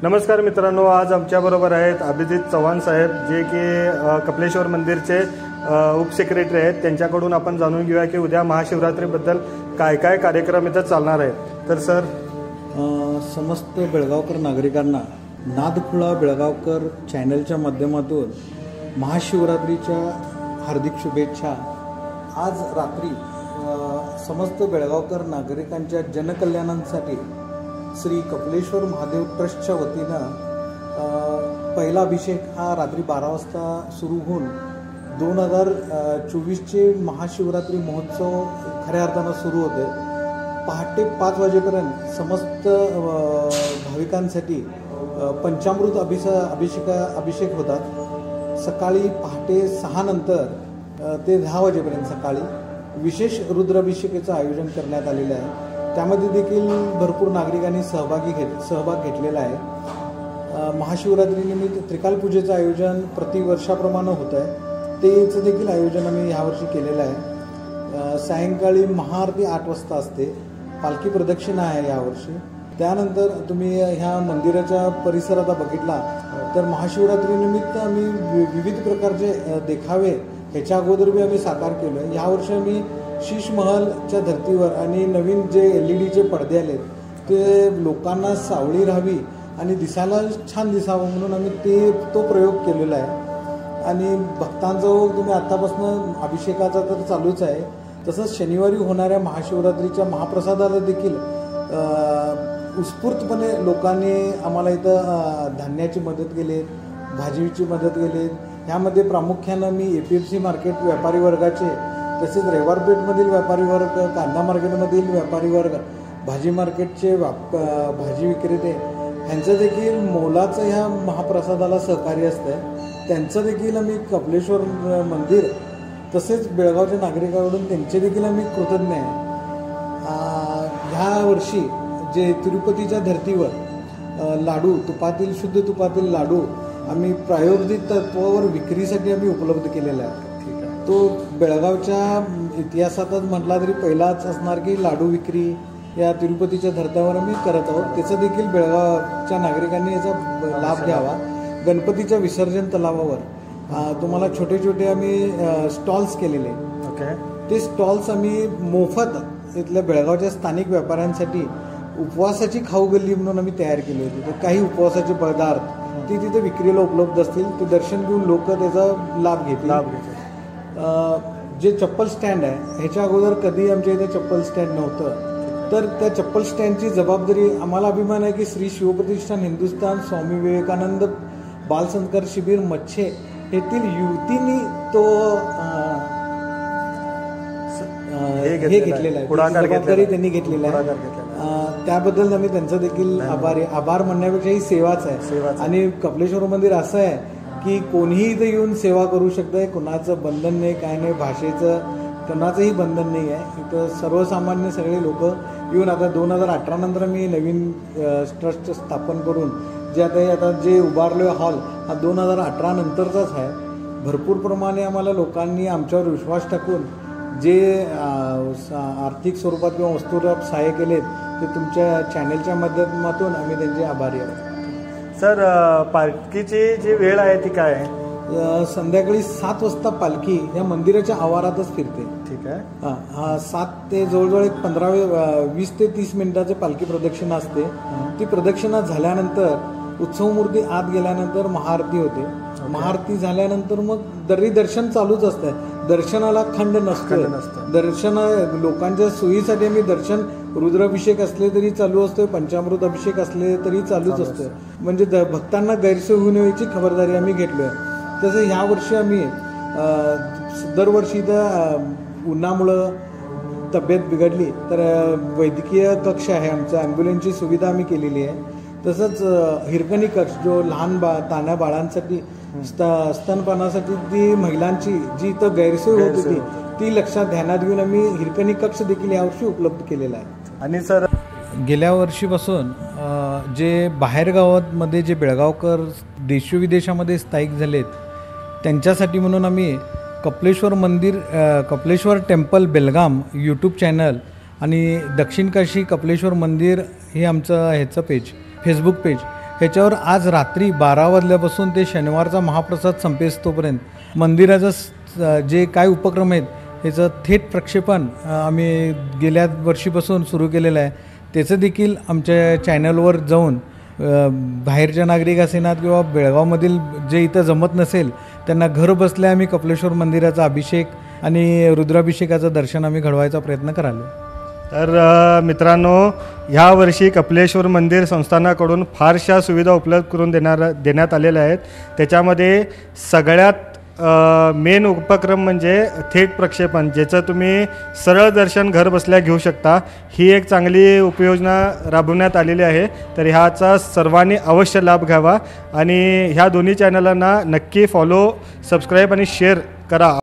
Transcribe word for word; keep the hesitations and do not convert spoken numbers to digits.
नमस्कार मित्रांनो, आज आमच्याबरोबर आहेत अभिजित चव्हाण साहेब, जे की कपिलेश्वर मंदिरचे उपसेक्रेटरी आहेत. त्यांच्याकडून आपण जाणून घेऊया की उद्या महाशिवरात्रीबद्दल काय काय कार्यक्रम इथं चालणार आहेत. तर सर, समस्त बेळगावकर नागरिकांना नादखुळा बेळगावकर चॅनलच्या माध्यमातून महाशिवरात्रीच्या हार्दिक शुभेच्छा. आज रात्री समस्त बेळगावकर नागरिकांच्या जनकल्याणासाठी श्री कपिलेश्वर महादेव ट्रस्टच्या वतीनं पहिला अभिषेक हा रात्री बारा वाजता सुरू होऊन दोन हजार चोवीसचे महाशिवरात्री महोत्सव खऱ्या अर्थानं सुरू होते. पहाटे पाच वाजेपर्यंत समस्त भाविकांसाठी पंचामृत अभिष अभिषेका अभिषेक होतात. सकाळी पहाटे सहा नंतर ते दहा वाजेपर्यंत सकाळी विशेष रुद्राभिषेकाचं आयोजन करण्यात आलेलं आहे. त्यामध्ये देखील भरपूर नागरिकांनी सहभागी घेत सहभाग घेतलेला आहे. महाशिवरात्रीनिमित्त त्रिकाल पूजेचं आयोजन प्रतिवर्षाप्रमाणे होतं आहे. तेचं देखील आयोजन आम्ही यावर्षी केलेलं आहे. सायंकाळी महाआरती आठ वाजता असते. पालखी प्रदक्षिणा आहे यावर्षी. त्यानंतर तुम्ही ह्या मंदिराच्या परिसरात बघितला तर महाशिवरात्रीनिमित्त आम्ही विविध प्रकारचे देखावे ह्याच्या अगोदर बी आम्ही साकार केलो आहे. यावर्षी आम्ही शीश महलच्या धर्तीवर आणि नवीन जे एल ई डीचे पडदे आले ते लोकांना सावली राहावी आणि दिसायला छान दिसावं म्हणून आम्ही ते तो प्रयोग केलेला आहे. आणि भक्तांजवळ तुम्ही आत्तापासून अभिषेकाचा तर चालूच आहे, तसंच शनिवारी होणाऱ्या महाशिवरात्रीच्या महाप्रसादाला देखील उत्स्फूर्तपणे लोकांनी आम्हाला इथं धान्याची मदत केली, भाजीची मदत केली. ह्यामध्ये प्रामुख्यानं मी A P F C market व्यापारी वर्गाचे, तसेच रेवारपेठमधील व्यापारी वर्ग, कांदा मार्केटमधील व्यापारी वर्ग, भाजी मार्केटचे भाजी विक्रेते ह्यांचं देखील मोलाचं ह्या महाप्रसादाला सहकार्य असतं. त्यांचं देखील आम्ही कपिलेश्वर मंदिर तसेच बेळगावच्या नागरिकांकडून त्यांचे देखील आम्ही कृतज्ञ आहे. ह्या वर्षी जे तिरुपतीच्या धर्तीवर लाडू तुपातील शुद्ध तुपातील लाडू आम्ही प्रायोगिक तत्वावर विक्रीसाठी आम्ही उपलब्ध केलेला आहे. तो बेळगावच्या इतिहासातच म्हटला तरी पहिलाच असणार की लाडू विक्री या तिरुपतीच्या धर्त्यावर आम्ही करत आहोत. त्याचा देखील बेळगावच्या नागरिकांनी याचा लाभ घ्यावा. गणपतीच्या विसर्जन तलावावर तुम्हाला छोटे छोटे आम्ही स्टॉल्स केलेले. ओके, ते स्टॉल्स आम्ही मोफत इथल्या बेळगावच्या स्थानिक व्यापाऱ्यांसाठी उपवासाची खाऊ गल्ली म्हणून आम्ही तयार केली होती. तर काही उपवासाचे पदार्थ ते तिथे विक्रीला उपलब्ध असतील, ते दर्शन घेऊन लोक त्याचा लाभ घेतील लाभ घेतील जे चप्पल स्टँड आहे ह्याच्या अगोदर कधी आमच्या इथे चप्पल स्टँड नव्हतं. तर त्या चप्पल स्टँडची जबाबदारी आम्हाला अभिमान आहे की श्री शिवप्रतिष्ठान हिंदुस्थान स्वामी विवेकानंद बालसंस्कार शिबिर मच्छे येथील युवतींनी तो हे घेतलेला आहे, जबाबदारी त्यांनी घेतलेला आहे. त्याबद्दल आम्ही त्यांचं देखील आभारी. आभार म्हणण्यापेक्षा ही सेवाच आहे. आणि कपिलेश्वर मंदिर असं आहे की कोणीही इथं येऊन सेवा करू शकतंय. कोणाचं बंधन नाही, काय नाही, भाषेचं कोणाचंही बंधन नाही आहे. इथं सर्वसामान्य सगळे लोक येऊन आता दोन हजार अठरा नंतर मी नवीन ट्रस्ट स्थापन करून जे आता आता जे उभारलो हॉल हा दोन हजार अठरा नंतरचाच आहे. भरपूर प्रमाणे आम्हाला लोकांनी आमच्यावर विश्वास टाकून जे आर्थिक स्वरूपात किंवा वस्तुरूपात सहाय्य केलेत ते तुमच्या चॅनलच्या माध्यमातून आम्ही त्यांचे आभारी आहोत. सर, पालखीची जी वेळ आहे ती काय आहे? संध्याकाळी सात वाजता पालखी या मंदिराच्या आवारातच फिरते. ठीक आहे. हां हां सात ते जवळजवळ एक पंधरा वीस ते तीस मिनिटाचे पालखी प्रदक्षिणा असते. ती प्रदक्षिणा झाल्यानंतर उत्सव मूर्ती आत गेल्यानंतर महाआरती होते. महाआरती झाल्यानंतर मग दरी दर्शन चालूच असतं. दर्शनाला खंड नसतं. दर्शन लोकांच्या सोयीसाठी आम्ही दर्शन रुद्राभिषेक असले तरी चालू असतोय, पंचामृत अभिषेक असले तरी चालूच असतोय. म्हणजे भक्तांना गैरसोय होऊ नयेची खबरदारी आम्ही घेतलोय. तसं ह्या वर्षी आम्ही दरवर्षी तर उन्हामुळं तब्येत बिघडली तर वैद्यकीय कक्ष आहे आमचा, ॲम्ब्युलन्सची सुविधा आम्ही केलेली आहे. तसंच हिरकणी कक्ष जो लहान बा तान्या बाळांसाठी स्त स्तनपानासाठी ती महिलांची जी इथं गैरसोय होत होती ती लक्षात ध्यानात घेऊन आम्ही हिरकणी कक्ष देखील यावर्षी उपलब्ध केलेला आहे. आणि सर, गेल्या वर्षीपासून जे बाहेरगावामध्ये जे बेळगावकर देशोविदेशामध्ये स्थायिक झालेत त्यांच्यासाठी म्हणून आम्ही कपिलेश्वर मंदिर Kapileshwar temple Belgaum YouTube channel आणि दक्षिण काशी कपिलेश्वर मंदिर हे आमचं ह्याचं पेज फेसबुक पेज ह्याच्यावर आज रात्री बारा वाजल्यापासून ते शनिवारचा महाप्रसाद संपेस्तोपर्यंत मंदिराचं स- जे काय उपक्रम आहेत ह्याचं थेट प्रक्षेपण अ, आम्ही गेल्या वर्षीपासून सुरू केलेलं आहे. त्याचं देखील आमच्या चॅनलवर जाऊन अ, बाहेरच्या नागरिक असेनात किंवा बेळगावमधील जे इथं जमत नसेल त्यांना घर बसल्या आम्ही कपिलेश्वर मंदिराचा अभिषेक आणि रुद्राभिषेकाचं दर्शन आम्ही घडवायचा प्रयत्न करालो. तर अ, मित्रांनो, ह्या वर्षी कपिलेश्वर मंदिर संस्थानाकडून फारशा सुविधा उपलब्ध करून देणार देण्यात आलेल्या आहेत. त्याच्यामध्ये सगळ्यात मेन उपक्रम म्हणजे थेट प्रक्षेपण, ज्याचं तुम्ही सरळ दर्शन घर बसल्या घेऊ शकता. ही एक चांगली उपयोजना राबवण्यात आलेली आहे. तर ह्याचा सर्वांनी अवश्य लाभ घ्यावा आणि ह्या दोन्ही चॅनलांना नक्की फॉलो, सबस्क्राईब आणि शेअर करा.